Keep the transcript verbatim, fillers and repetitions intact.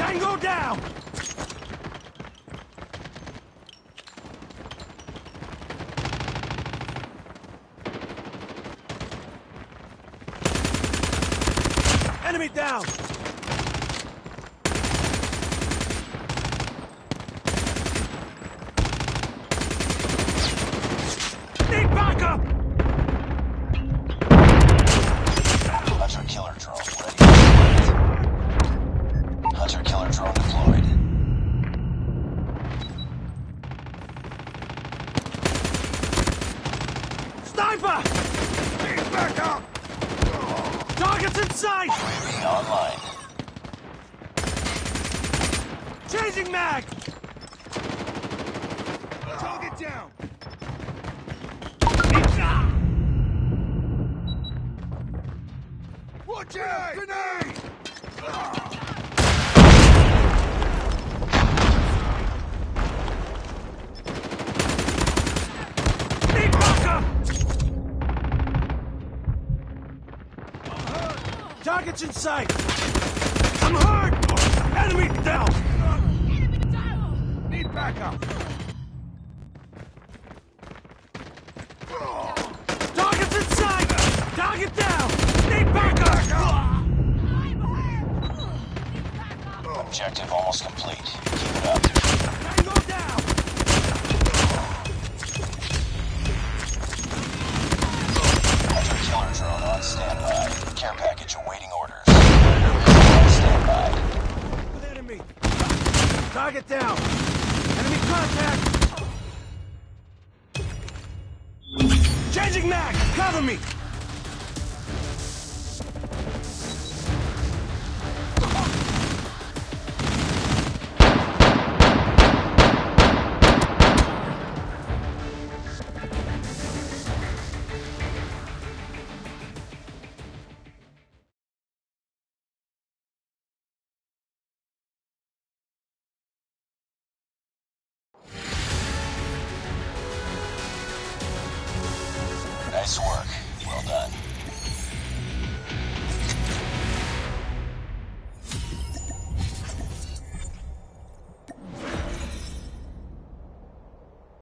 Tango down! Enemy down! Need backup! Hunter killer drone ready. Hunter killer drone deployed. Sniper! Need backup! Target's in sight! U A V online. Changing mag! Target down! Watch out! Grenade! Need backup! Target's in sight! I'm hurt! Enemy down! Enemy down! Need backup! Target's in sight! Target down! Need backup! I'm hurt! Need backup! Objective almost complete. Keep it up. Tango down! Hunter killer drone on standby. Care package awaiting orders. On standby. With enemy! Target down! Enemy contact! Changing mag! Cover me!